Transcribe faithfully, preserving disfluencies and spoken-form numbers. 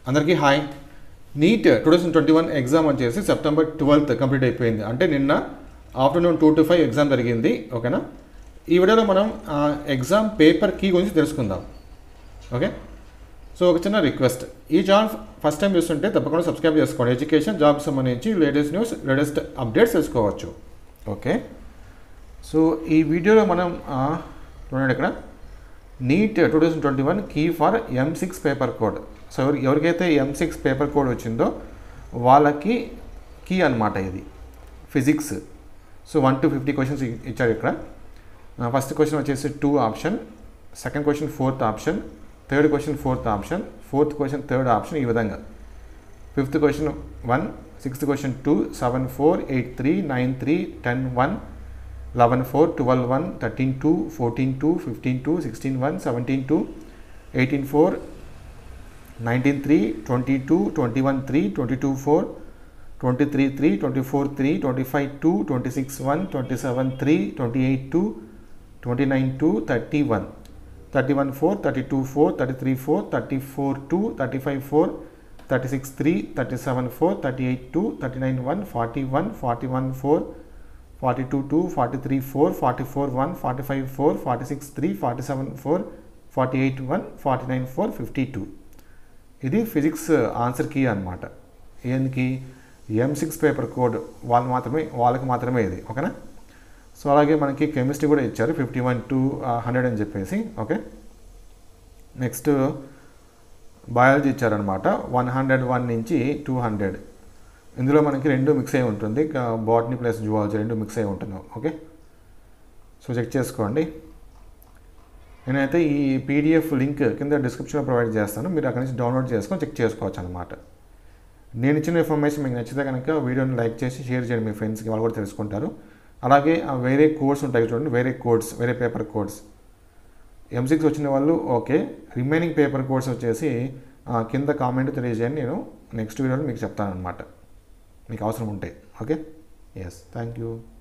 అందరికీ hi. NEET two thousand twenty one exam వచ్చేసి September twelfth complete అయిపోయింది. అంటే నిన్న afternoon two to five exam జరిగింది. ఓకేనా? ఈ వీడియోలో మనం ఎగ్జామ్ పేపర్ కీ గురించి తెలుసుకుందాం. ఓకే, సో ఒక చిన్న రిక్వెస్ట్, ఈ ఛానల్ ఫస్ట్ టైం చూస్తుంటే తప్పకుండా సబ్స్క్రైబ్ చేసుకోండి. ఎడ్యుకేషన్, జాబ్కి సంబంధించి లేటెస్ట్ న్యూస్, లేటెస్ట్ అప్డేట్స్ తెలుసుకోవచ్చు. ఓకే, సో ఈ వీడియోలో మనం చూడండి ఇక్కడ NEET two thousand twenty one key for M six paper code. So ఎవరి ఎవరికైతే ఎం సిక్స్ పేపర్ కోడ్ వచ్చిందో వాళ్ళకి కీ అనమాట ఇది, physics. So one to fifty questions ఇచ్చారు ఇక్కడ. ఫస్ట్ క్వశ్చన్ వచ్చేసి two option, second question fourth option, third question fourth option, fourth question third option, ఈ విధంగా. Fifth question one, sixth question two, seven four, eight three, nine three, ten one, eleven four, twelve one, thirteen two, fourteen two, fifteen two, sixteen one, seventeen two, eighteen four, nineteen three, twenty two, twenty one three, twenty two four, twenty three three, twenty four three, twenty five two, twenty six one, twenty seven three, twenty eight two, twenty nine two, thirty one, thirty one four, thirty two four, thirty three four, thirty four two, thirty five four, thirty six three, thirty seven four, thirty eight two, thirty nine one, forty one, forty one four, forty two two, forty three four, forty four one, forty five four, forty six three, forty seven four, forty eight one, forty nine four, fifty two. ఇది physics answer key అనమాట. ఏందుకి? M six paper code వాళ్ళు మాత్రమే, వాళ్ళకి మాత్రమే ఇది. ఓకేనా? So అలాగే మనకి కెమిస్ట్రీ కూడా ఇచ్చారు, ఫిఫ్టీ వన్ టు హండ్రెడ్ అని చెప్పేసి. ఓకే, నెక్స్ట్ బయాలజీ ఇచ్చారనమాట, వన్ హండ్రెడ్ వన్ నుంచి టూ హండ్రెడ్. ఇందులో మనకి రెండు మిక్స్ అయి ఉంటుంది, బాటనీ ప్లస్ జువాలజీ రెండు మిక్స్ అయి ఉంటుంది. ఓకే, సో చెక్ చేసుకోండి. నేనైతే ఈ పీడిఎఫ్ లింక్ కింద డిస్క్రిప్షన్లో ప్రొవైడ్ చేస్తాను, మీరు అక్కడి నుంచి డౌన్లోడ్ చేసుకొని చెక్ చేసుకోవచ్చు అనమాట. నేను ఇచ్చిన ఇన్ఫర్మేషన్ మీకు నచ్చితే కనుక వీడియోని లైక్ చేసి షేర్ చేయండి మీ ఫ్రెండ్స్కి, వాళ్ళు కూడా తెలుసుకుంటారు. అలాగే వేరే కోడ్స్ ఉంటాయి చూడండి, వేరే కోడ్స్, వేరే పేపర్ కోడ్స్. ఎం సిక్స్ వచ్చిన వాళ్ళు ఓకే, రిమైనింగ్ పేపర్ కోడ్స్ వచ్చేసి కింద కామెంట్ తెలియజేయండి, నేను నెక్స్ట్ వీడియోలో మీకు చెప్తాను అనమాట, మీకు అవసరం ఉంటే. Okay, yes, thank you.